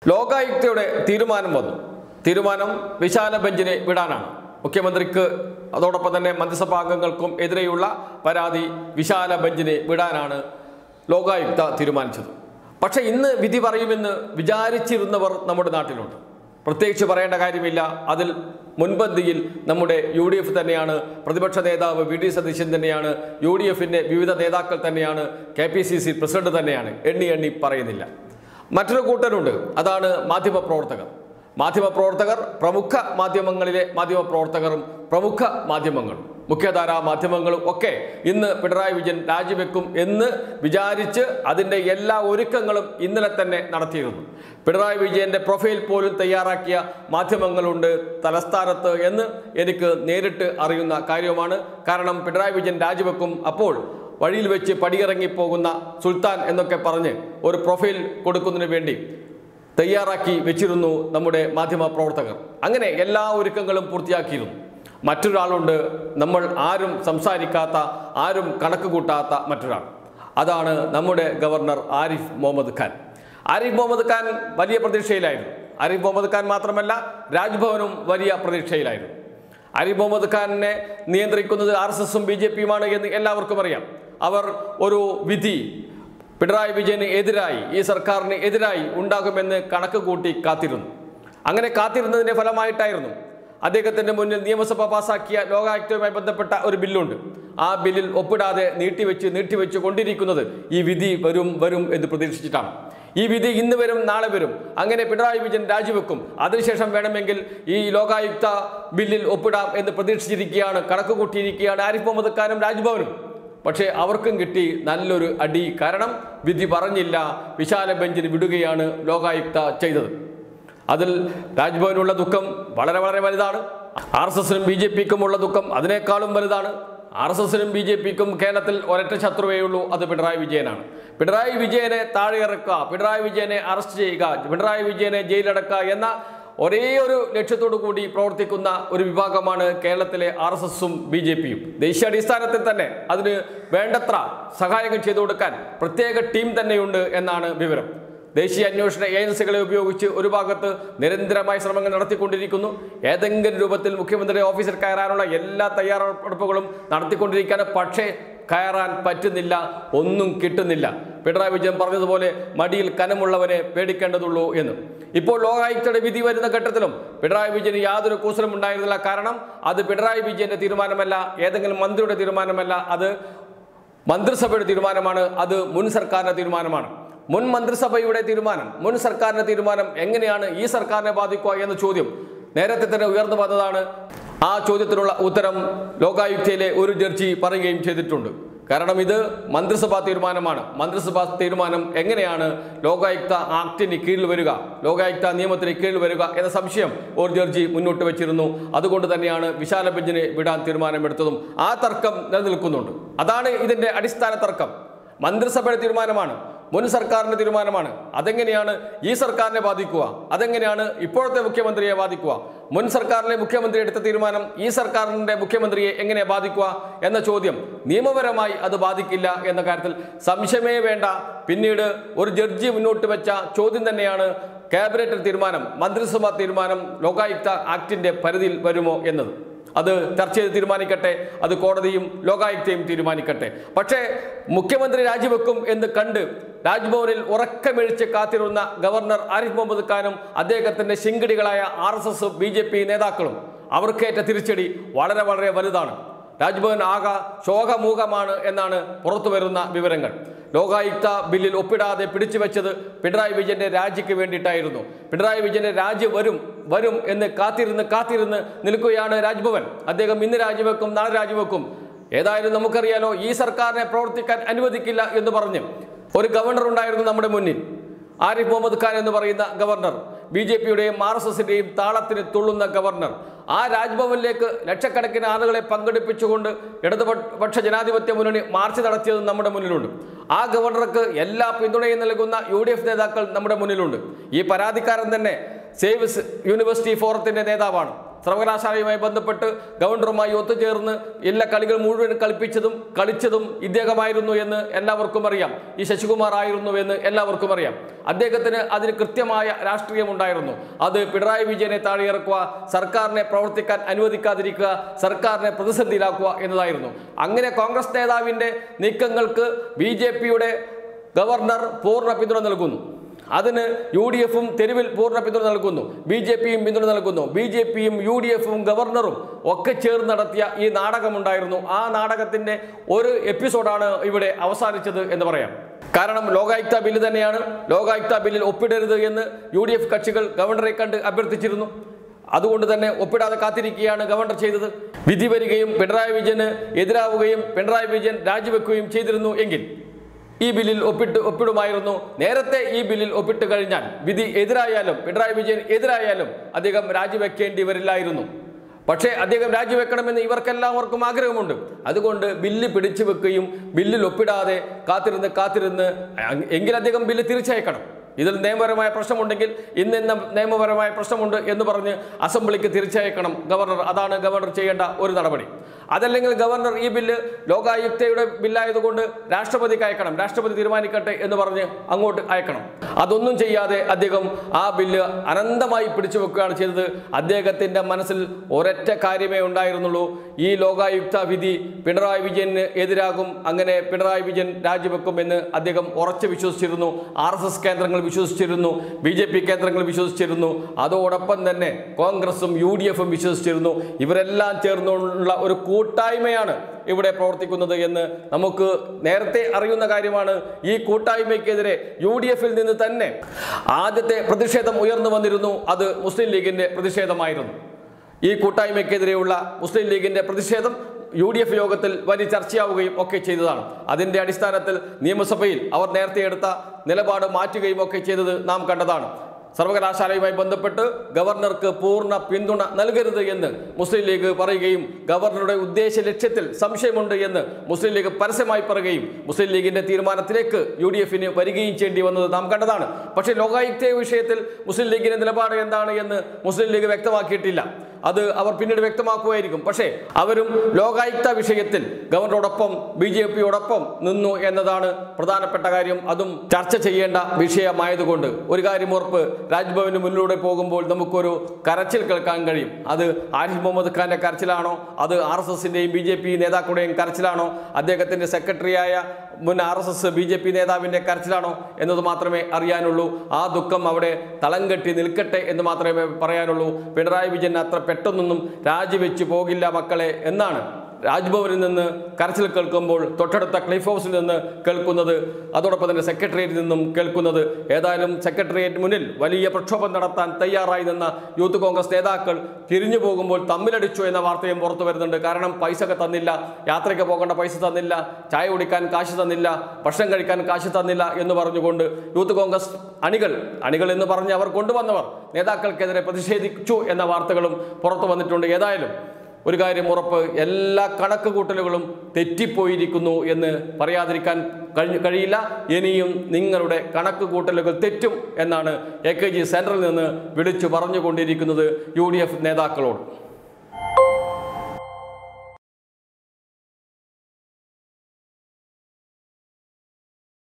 ലോകായുക്തയുടെ തീരുമാനം വന്നു. തീരുമാനം വിശാല ബെഞ്ചിനെ വിടാനാണ്. മുഖ്യമന്ത്രിക്ക് അതോടൊപ്പം തന്നെ മന്ത്രിസഭാംഗങ്ങൾക്കും എതിരെയുള്ള പരാതി വിശാല ബെഞ്ചിനെ വിടാനാണ് ലോകായുക്ത തീരുമാനിച്ചത്. പക്ഷേ ഇന്ന് വിധി പറയുമെന്ന് വിചാരിച്ചിരുന്നവർ നമ്മുടെ നാട്ടിലുണ്ട്. പ്രത്യേകിച്ച് പറയേണ്ട കാര്യമില്ല. അതിൽ മുൻപന്തിയിൽ നമ്മുടെ UDF തന്നെയാണ്. പ്രതിപക്ഷ നേതാവ് VD സതീശൻ തന്നെയാണ്. UDFിൻ്റെ വിവിധ നേതാക്കൾ തന്നെയാണ്. KPCC പ്രസിഡന്റ് തന്നെയാണ്. എണ്ണി പറയുന്നില്ല. മറ്റൊരു കൂട്ടരുണ്ട്. അതാണ് മാധ്യമപ്രവർത്തകർ, പ്രമുഖ മാധ്യമങ്ങളിലെ മാധ്യമപ്രവർത്തകരും പ്രമുഖ മാധ്യമങ്ങളും മുഖ്യധാരാ മാധ്യമങ്ങളും ഒക്കെ ഇന്ന് പിണറായി വിജയൻ രാജിവെക്കും എന്ന് വിചാരിച്ച് അതിൻ്റെ എല്ലാ ഒരുക്കങ്ങളും ഇന്നലെ തന്നെ നടത്തിയിരുന്നു. പിണറായി വിജയൻ്റെ പ്രൊഫൈൽ പോലും തയ്യാറാക്കിയ മാധ്യമങ്ങളുണ്ട് തലസ്ഥാനത്ത് എന്ന് എനിക്ക് നേരിട്ട് അറിയുന്ന കാര്യമാണ്. കാരണം പിണറായി വിജയൻ രാജിവെക്കും, അപ്പോൾ വഴിയിൽ വെച്ച് പടിയിറങ്ങിപ്പോകുന്ന സുൽത്താൻ എന്നൊക്കെ പറഞ്ഞ് ഒരു പ്രൊഫൈൽ കൊടുക്കുന്നതിന് വേണ്ടി തയ്യാറാക്കി വെച്ചിരുന്നു നമ്മുടെ മാധ്യമപ്രവർത്തകർ. അങ്ങനെ എല്ലാ ഒരുക്കങ്ങളും പൂർത്തിയാക്കിയിരുന്നു. മറ്റൊരാളുണ്ട്, നമ്മൾ ആരും സംസാരിക്കാത്ത, ആരും കണക്ക് കൂട്ടാത്ത മറ്റൊരാൾ. അതാണ് നമ്മുടെ ഗവർണർ ആരിഫ് മുഹമ്മദ് ഖാൻ. ആരിഫ് മുഹമ്മദ് ഖാൻ വലിയ പ്രതീക്ഷയിലായിരുന്നു. ആരിഫ് മുഹമ്മദ് ഖാൻ മാത്രമല്ല, രാജ്ഭവനും വലിയ പ്രതീക്ഷയിലായിരുന്നു. ആരിഫ് മുഹമ്മദ് ഖാനെ നിയന്ത്രിക്കുന്നത് RSSും BJPയുമാണ് എന്ന് എല്ലാവർക്കും അറിയാം. അവർ ഒരു വിധി പിണറായി വിജയന് എതിരായി, ഈ സർക്കാരിന് എതിരായി ഉണ്ടാകുമെന്ന് കണക്ക് കൂട്ടി കാത്തിരുന്നു. അങ്ങനെ കാത്തിരുന്നതിൻ്റെ ഫലമായിട്ടായിരുന്നു അദ്ദേഹത്തിൻ്റെ മുന്നിൽ നിയമസഭ പാസാക്കിയ ലോകായുക്തയുമായി ബന്ധപ്പെട്ട ഒരു ബില്ലുണ്ട്. ആ ബില്ലിൽ ഒപ്പിടാതെ നീട്ടിവെച്ച് കൊണ്ടിരിക്കുന്നത് ഈ വിധി വരും എന്ന് പ്രതീക്ഷിച്ചിട്ടാണ്. ഈ വിധി ഇന്ന് വരും, നാളെ വരും. അങ്ങനെ പിണറായി വിജയൻ രാജിവെക്കും, അതിനുശേഷം വേണമെങ്കിൽ ഈ ലോകായുക്ത ബില്ലിൽ ഒപ്പിടാം എന്ന് പ്രതീക്ഷിച്ചിരിക്കുകയാണ്, കണക്ക് കൂട്ടിയിരിക്കുകയാണ് ആരിഫ് മുഹമ്മദ് ഖാനും രാജ്ഭവനും. പക്ഷേ അവർക്കും കിട്ടി നല്ലൊരു അടി. കാരണം വിധി പറഞ്ഞില്ല, വിശാല ബെഞ്ചിന് വിടുകയാണ് ലോകായുക്ത ചെയ്തത്. അതിൽ രാജ്ഭവനുള്ള ദുഃഖം വളരെ വലുതാണ്. RSSനും BJPക്കും ഉള്ള ദുഃഖം അതിനേക്കാളും വലുതാണ്. RSSനും BJPക്കും കേരളത്തിൽ ഒരൊറ്റ ശത്രുവേ ഉള്ളൂ, അത് പിണറായി വിജയനാണ്. പിണറായി വിജയനെ താഴെ ഇറക്കുക, പിണറായി വിജയനെ അറസ്റ്റ് ചെയ്യുക, പിണറായി വിജയനെ ജയിലടക്കുക എന്ന ഒരേ ഒരു ലക്ഷ്യത്തോടു കൂടി പ്രവർത്തിക്കുന്ന ഒരു വിഭാഗമാണ് കേരളത്തിലെ RSSും BJPയും. ദേശീയാടിസ്ഥാനത്തിൽ തന്നെ അതിന് വേണ്ടത്ര സഹായങ്ങൾ ചെയ്തു കൊടുക്കാൻ പ്രത്യേക ടീം തന്നെയുണ്ട് എന്നാണ് വിവരം. ദേശീയ അന്വേഷണ ഏജൻസികളെ ഉപയോഗിച്ച് ഒരു ഭാഗത്ത് നിരന്തരമായ ശ്രമങ്ങൾ നടത്തിക്കൊണ്ടിരിക്കുന്നു. ഏതെങ്കിലും രൂപത്തിൽ മുഖ്യമന്ത്രിയുടെ ഓഫീസിൽ കയറാനുള്ള എല്ലാ തയ്യാറെടുപ്പുകളും നടത്തിക്കൊണ്ടിരിക്കുകയാണ്. പക്ഷേ കയറാൻ പറ്റുന്നില്ല, ഒന്നും കിട്ടുന്നില്ല. പിണറായി വിജയൻ പറഞ്ഞതുപോലെ മടിയിൽ കനമുള്ളവനെ പേടിക്കേണ്ടതുള്ളൂ എന്ന്. ഇപ്പോൾ ലോകായുക്തയുടെ വിധി വരുന്ന ഘട്ടത്തിലും പിണറായി വിജയന് യാതൊരു കൂസലും ഉണ്ടായിരുന്നില്ല. കാരണം അത് പിണറായി വിജയന്റെ തീരുമാനമല്ല, ഏതെങ്കിലും മന്ത്രിയുടെ തീരുമാനമല്ല, അത് മന്ത്രിസഭയുടെ തീരുമാനമാണ്, അത് മുൻ സർക്കാരിന്റെ തീരുമാനമാണ്. മുൻ മന്ത്രിസഭയുടെ തീരുമാനം, മുൻ സർക്കാരിന്റെ തീരുമാനം എങ്ങനെയാണ് ഈ സർക്കാരിനെ ബാധിക്കുക എന്ന ചോദ്യം നേരത്തെ തന്നെ ഉയർന്നു വന്നതാണ്. ആ ചോദ്യത്തിനുള്ള ഉത്തരം ലോകായുക്തയിലെ ഒരു ജഡ്ജി പറയുകയും ചെയ്തിട്ടുണ്ട്. കാരണം ഇത് മന്ത്രിസഭാ തീരുമാനമാണ്. മന്ത്രിസഭാ തീരുമാനം എങ്ങനെയാണ് ലോകായുക്ത ആക്ടിന് കീഴിൽ വരിക, ലോകായുക്ത നിയമത്തിന് കീഴിൽ വരിക എന്ന സംശയം ഒരു ജഡ്ജി മുന്നോട്ട് വെച്ചിരുന്നു. അതുകൊണ്ട് തന്നെയാണ് വിശാല ബെഞ്ചിനെ വിടാൻ തീരുമാനമെടുത്തതും. ആ തർക്കം നിലനിൽക്കുന്നുണ്ട്. അതാണ് ഇതിൻ്റെ അടിസ്ഥാന തർക്കം. മന്ത്രിസഭയുടെ തീരുമാനമാണ്, മുൻ സർക്കാരിൻ്റെ തീരുമാനമാണ്. അതെങ്ങനെയാണ് ഈ സർക്കാരിനെ ബാധിക്കുക? അതെങ്ങനെയാണ് ഇപ്പോഴത്തെ മുഖ്യമന്ത്രിയെ ബാധിക്കുക? മുൻ സർക്കാരിലെ മുഖ്യമന്ത്രി എടുത്ത തീരുമാനം ഈ സർക്കാരിൻ്റെ മുഖ്യമന്ത്രിയെ എങ്ങനെ ബാധിക്കുക എന്ന ചോദ്യം നിയമപരമായി അത് ബാധിക്കില്ല എന്ന കാര്യത്തിൽ സംശയമേ വേണ്ട. പിന്നീട് ഒരു ജഡ്ജി മുന്നോട്ട് വെച്ച ചോദ്യം തന്നെയാണ് ക്യാബിനറ്റ് തീരുമാനം, മന്ത്രിസഭാ തീരുമാനം ലോകായുക്ത ആക്ടിൻ്റെ പരിധിയിൽ വരുമോ എന്നത്. അത് ചർച്ച ചെയ്ത് തീരുമാനിക്കട്ടെ, അത് കോടതിയും ലോകായുക്തയും തീരുമാനിക്കട്ടെ. പക്ഷേ മുഖ്യമന്ത്രി രാജിവെക്കും എന്ന് കണ്ട് രാജ്ഭവനിൽ ഉറക്കമെഴിച്ച് കാത്തിരുന്ന ഗവർണർ ആരിഫ് മുഹമ്മദ് ഖാനും അദ്ദേഹത്തിൻ്റെ ശിങ്കിടികളായ RSS BJP നേതാക്കളും അവർക്കേറ്റ തിരിച്ചടി വളരെ വലുതാണ്. രാജ്ഭവൻ ആകെ ശോകമൂകമാണ് എന്നാണ് പുറത്തു വരുന്ന വിവരങ്ങൾ. ലോകായുക്ത ബില്ലിൽ ഒപ്പിടാതെ പിടിച്ചു വെച്ചത് പിണറായി വിജയന്റെ രാജിക്ക് വേണ്ടിയിട്ടായിരുന്നു. പിണറായി വിജയന്റെ രാജി വരും എന്ന് കാത്തിരുന്ന് നിൽക്കുകയാണ് രാജ്ഭവൻ. അദ്ദേഹം ഇന്ന് രാജിവെക്കും, നാളെ രാജിവെക്കും. ഏതായാലും നമുക്കറിയാലോ, ഈ സർക്കാരിനെ പ്രവർത്തിക്കാൻ അനുവദിക്കില്ല എന്ന് പറഞ്ഞ് ഒരു ഗവർണർ ഉണ്ടായിരുന്നു നമ്മുടെ മുന്നിൽ, ആരിഫ് മുഹമ്മദ് ഖാൻ എന്ന് പറയുന്ന ഗവർണർ. BJPയുടെയും RSSന്റെയും താളത്തിന് തുള്ളുന്ന ഗവർണർ. ആ രാജ്ഭവനിലേക്ക് ലക്ഷക്കണക്കിന് ആളുകളെ പങ്കെടുപ്പിച്ചുകൊണ്ട് ഇടതുപക്ഷ ജനാധിപത്യ മുന്നണി മാർച്ച് നടത്തിയത് നമ്മുടെ മുന്നിലുണ്ട്. ആ ഗവർണർക്ക് എല്ലാ പിന്തുണയും നൽകുന്ന UDF നേതാക്കൾ നമ്മുടെ മുന്നിലുണ്ട്. ഈ പരാതിക്കാരൻ തന്നെ സേവ് യൂണിവേഴ്സിറ്റി ഫോറത്തിന്റെ നേതാവാണ്. സർവകലാശാലയുമായി ബന്ധപ്പെട്ട് ഗവർണറുമായി ഒത്തുചേർന്ന് എല്ലാ കളികൾ മുഴുവൻ കളിച്ചതും ഇദ്ദേഹമായിരുന്നു എന്ന് എല്ലാവർക്കും അറിയാം. ഈ ശശികുമാർ ആയിരുന്നു എന്ന് എല്ലാവർക്കും അറിയാം. അദ്ദേഹത്തിന് അതിന് കൃത്യമായ രാഷ്ട്രീയമുണ്ടായിരുന്നു. അത് പിണറായി വിജയനെ താഴെയിറക്കുക, സർക്കാരിനെ പ്രവർത്തിക്കാൻ അനുവദിക്കാതിരിക്കുക, സർക്കാരിനെ പ്രതിസന്ധിയിലാക്കുക എന്നതായിരുന്നു. അങ്ങനെ കോൺഗ്രസ് നേതാവിൻ്റെ നീക്കങ്ങൾക്ക് BJPയുടെ ഗവർണർ പൂർണ്ണ പിന്തുണ നൽകുന്നു. അതിന് UDFും തെരുവിൽ പൂർണ്ണ പിന്തുണ നൽകുന്നു, BJPയും പിന്തുണ നൽകുന്നു. BJPയും UDFും ഗവർണറും ഒക്കെ ചേർന്ന് നടത്തിയ ഈ നാടകമുണ്ടായിരുന്നു. ആ നാടകത്തിൻ്റെ ഒരു എപ്പിസോഡാണ് ഇവിടെ അവസാനിച്ചത് എന്ന് പറയാം. കാരണം ലോകായുക്ത ബില്ല് തന്നെയാണ്. ലോകായുക്ത ബില്ലിൽ ഒപ്പിടരുത് എന്ന് UDF കക്ഷികൾ ഗവർണറെ കണ്ട് അഭ്യർത്ഥിച്ചിരുന്നു. അതുകൊണ്ട് തന്നെ ഒപ്പിടാതെ കാത്തിരിക്കുകയാണ് ഗവർണർ ചെയ്തത്. വിധി വരികയും പിണറായി വിജയന് എതിരാവുകയും പിണറായി വിജയൻ രാജിവെക്കുകയും ചെയ്തിരുന്നു എങ്കിൽ ഈ ബില്ലിൽ ഒപ്പിടുമായിരുന്നു. നേരത്തെ ഈ ബില്ലിൽ ഒപ്പിട്ട് കഴിഞ്ഞാൽ വിധി എതിരായാലും പിണറായി വിജയൻ എതിരായാലും അദ്ദേഹം രാജിവെക്കേണ്ടി വരില്ലായിരുന്നു. പക്ഷേ അദ്ദേഹം രാജിവെക്കണമെന്ന് ഇവർക്കെല്ലാവർക്കും ആഗ്രഹമുണ്ട്. അതുകൊണ്ട് ബില്ല് പിടിച്ചു വെക്കുകയും ബില്ലിൽ ഒപ്പിടാതെ കാത്തിരുന്ന് എങ്കിൽ അദ്ദേഹം ബില്ല് തിരിച്ചയക്കണം. ഇതിൽ നിയമപരമായ പ്രശ്നമുണ്ടെങ്കിൽ ഇന്ന നിയമപരമായ പ്രശ്നമുണ്ട് എന്ന് പറഞ്ഞ് അസംബ്ലിക്ക് തിരിച്ചയക്കണം ഗവർണർ. അതാണ് ഗവർണർ ചെയ്യേണ്ട ഒരു നടപടി. അതല്ലെങ്കിൽ ഗവർണർ ഈ ബില്ല് ലോകായുക്തയുടെ ബില്ലായതുകൊണ്ട് രാഷ്ട്രപതിക്ക് അയക്കണം, രാഷ്ട്രപതി തീരുമാനിക്കട്ടെ എന്ന് പറഞ്ഞ് അങ്ങോട്ട് അയക്കണം. അതൊന്നും ചെയ്യാതെ അദ്ദേഹം ആ ബില്ല് അനന്തമായി പിടിച്ചു വെക്കുകയാണ് ചെയ്തത്. അദ്ദേഹത്തിൻ്റെ മനസ്സിൽ ഒരൊറ്റ കാര്യമേ ഉണ്ടായിരുന്നുള്ളൂ, ഈ ലോകായുക്ത വിധി പിണറായി വിജയന് എതിരാകും, അങ്ങനെ പിണറായി വിജയൻ രാജിവെക്കും എന്ന് അദ്ദേഹം ഉറച്ചു വിശ്വസിച്ചിരുന്നു. RSS കേന്ദ്രങ്ങൾ വിശ്വസിച്ചിരുന്നു, BJP കേന്ദ്രങ്ങൾ വിശ്വസിച്ചിരുന്നു, അതോടൊപ്പം തന്നെ കോൺഗ്രസും UDFും വിശ്വസിച്ചിരുന്നു. ഇവരെല്ലാം ചേർന്നുള്ള ഒരു കൂട്ടായ്മയാണ് ഇവിടെ പ്രവർത്തിക്കുന്നത് എന്ന് നമുക്ക് നേരത്തെ അറിയുന്ന കാര്യമാണ്. ഈ കൂട്ടായ്മയ്ക്കെതിരെ UDFിൽ നിന്ന് തന്നെ ആദ്യത്തെ പ്രതിഷേധം ഉയർന്നു വന്നിരുന്നു. അത് മുസ്ലിം ലീഗിൻ്റെ പ്രതിഷേധമായിരുന്നു. ഈ കൂട്ടായ്മയ്ക്കെതിരെയുള്ള മുസ്ലിം ലീഗിൻ്റെ പ്രതിഷേധം UDF യോഗത്തിൽ വലിയ ചർച്ചയാവുകയും ഒക്കെ ചെയ്തതാണ്. അതിൻ്റെ അടിസ്ഥാനത്തിൽ നിയമസഭയിൽ അവർ നേരത്തെ എടുത്ത നിലപാട് മാറ്റുകയും ഒക്കെ ചെയ്തത് നാം കണ്ടതാണ്. സർവകലാശാലയുമായി ബന്ധപ്പെട്ട് ഗവർണർക്ക് പൂർണ്ണ പിന്തുണ നൽകരുത് എന്ന് മുസ്ലിം ലീഗ് പറയുകയും ഗവർണറുടെ ഉദ്ദേശ ലക്ഷ്യത്തിൽ സംശയമുണ്ട് എന്ന് മുസ്ലിം ലീഗ് പരസ്യമായി പറയുകയും മുസ്ലിം ലീഗിൻ്റെ തീരുമാനത്തിലേക്ക് UDFിന് വരികയും ചെയ്യേണ്ടി വന്നത് നാം കണ്ടതാണ്. പക്ഷേ ലോകായുക്ത വിഷയത്തിൽ മുസ്ലിം ലീഗിൻ്റെ നിലപാട് എന്താണ് എന്ന് മുസ്ലിം ലീഗ് വ്യക്തമാക്കിയിട്ടില്ല. അത് അവർ പിന്നീട് വ്യക്തമാക്കുമായിരിക്കും. പക്ഷേ അവരും ലോകായുക്ത വിഷയത്തിൽ ഗവർണറോടൊപ്പം BJPയോടൊപ്പം നിന്നു എന്നതാണ് പ്രധാനപ്പെട്ട കാര്യം. അതും ചർച്ച ചെയ്യേണ്ട വിഷയമായതുകൊണ്ട് ഒരു കാര്യം ഉറപ്പ്, രാജ്ഭവന് മുന്നിലൂടെ പോകുമ്പോൾ നമുക്കൊരു കരച്ചിൽ കേൾക്കാൻ കഴിയും. അത് ആരിഫ് മുഹമ്മദ് ഖാന്റെ കരച്ചിലാണോ, അത് RSSന്റെയും BJP നേതാക്കളുടെയും കരച്ചിലാണോ, അദ്ദേഹത്തിന്റെ സെക്രട്ടറിയായ മുൻ RSS BJP നേതാവിന്റെ കരച്ചിലാണോ എന്നത് മാത്രമേ അറിയാനുള്ളൂ. ആ ദുഃഖം അവിടെ തളം കെട്ടി നിൽക്കട്ടെ എന്ന് മാത്രമേ പറയാനുള്ളൂ. പിണറായി വിജയൻ അത്ര പെട്ടെന്നൊന്നും രാജിവെച്ചു പോകില്ല മക്കളെ എന്നാണ് രാജ്ഭവനിൽ നിന്ന് കരച്ചിൽ കേൾക്കുമ്പോൾ തൊട്ടടുത്ത ക്ലിഫ് ഹൗസിൽ നിന്ന് കേൾക്കുന്നത്, അതോടൊപ്പം തന്നെ സെക്രട്ടേറിയറ്റിൽ നിന്നും കേൾക്കുന്നത്. ഏതായാലും സെക്രട്ടേറിയറ്റ് മുന്നിൽ വലിയ പ്രക്ഷോഭം നടത്താൻ തയ്യാറായി നിന്ന യൂത്ത് കോൺഗ്രസ് നേതാക്കൾ തിരിഞ്ഞു പോകുമ്പോൾ തമ്മിലടിച്ചു എന്ന വാർത്തയും പുറത്തു വരുന്നുണ്ട്. കാരണം പൈസ തന്നില്ല, യാത്രയ്ക്ക് പോകേണ്ട പൈസ തന്നില്ല, ചായ കുടിക്കാൻ കാശ് തന്നില്ല, ഭക്ഷണം കഴിക്കാൻ കാശ് തന്നില്ല എന്ന് പറഞ്ഞുകൊണ്ട് യൂത്ത് കോൺഗ്രസ് അണികൾ എന്ന് പറഞ്ഞ് അവർ കൊണ്ടുവന്നവർ നേതാക്കൾക്കെതിരെ പ്രതിഷേധിച്ചു എന്ന വാർത്തകളും പുറത്തു വന്നിട്ടുണ്ട്. ഏതായാലും ഒരു കാര്യം ഉറപ്പ്, എല്ലാ കണക്ക് കൂട്ടലുകളും തെറ്റിപ്പോയിരിക്കുന്നു എന്ന് പറയാതിരിക്കാൻ കഴിയില്ല. ഇനിയും നിങ്ങളുടെ കണക്ക് കൂട്ടലുകൾ തെറ്റും എന്നാണ് AKG സെൻട്രൽ നിന്ന് വിളിച്ചു പറഞ്ഞുകൊണ്ടിരിക്കുന്നത് UDF നേതാക്കളോട്.